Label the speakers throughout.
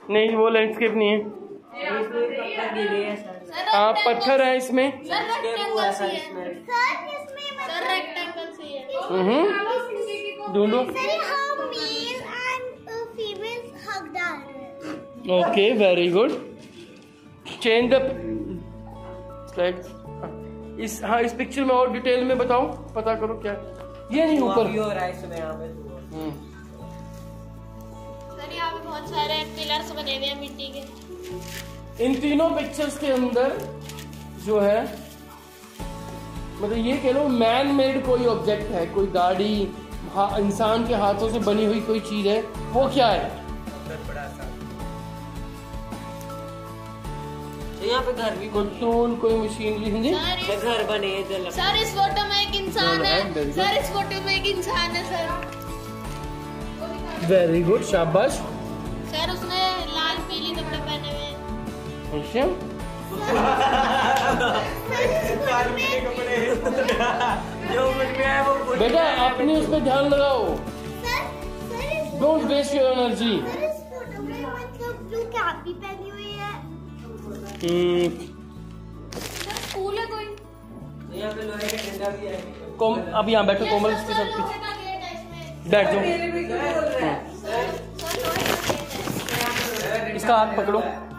Speaker 1: नहीं, वो लैंडस्केप नहीं है। हाँ, पत्थर है इसमें। ढूंढो। Okay, very good. Change the slides. इस पिक्चर में और डिटेल में बताओ, पता करो क्या ये नहीं ऊपर।
Speaker 2: सर यहाँ पे बहुत सारे पिलर्स बने हुए हैं मिट्टी के।
Speaker 1: इन तीनों पिक्चर्स के अंदर जो है, मतलब ये कह लो मैन मेड कोई ऑब्जेक्ट है, कोई गाड़ी, इंसान के हाथों से बनी हुई कोई चीज है, वो क्या है?
Speaker 3: यहाँ पे घर भी,
Speaker 1: कोई टूल, कोई मशीनरी।
Speaker 3: घर बने हैं।
Speaker 2: सर इस फोटो में एक इंसान है। सर इस फोटो में एक इंसान है सर।
Speaker 1: वेरी गुड, शाबाश।
Speaker 2: सर उसने लाल पीली कपड़े पहने हुए हैं।
Speaker 1: अच्छा, बेटा अपने उस पर ध्यान लगाओ। Don't waste your energy.
Speaker 2: School है कोई?
Speaker 3: यहाँ पे लोहे का डंडा भी है।
Speaker 1: अब यहाँ बैठो कोमल, इसके साथ पीछे बैठ जाओ। इसका हाथ पकड़ो।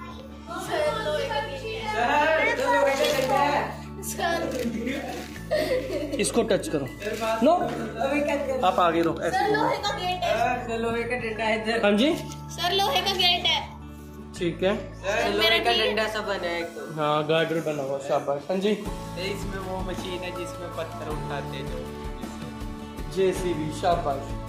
Speaker 1: इसको टच करो। नो, आप आगे रहो।
Speaker 2: सर लोहे का गेट है।
Speaker 3: लोहे का डंडा है इधर।
Speaker 1: हाँ जी,
Speaker 2: सर लोहे का गेट है।
Speaker 1: ठीक है।
Speaker 3: लोहे का डंडा सब बना है।
Speaker 1: हाँ, गार्डर बना हुआ, शाबाश। हाँ जी,
Speaker 3: इसमें वो मशीन है जिसमें पत्थर उठाते जो,
Speaker 1: JCB, शाबाश।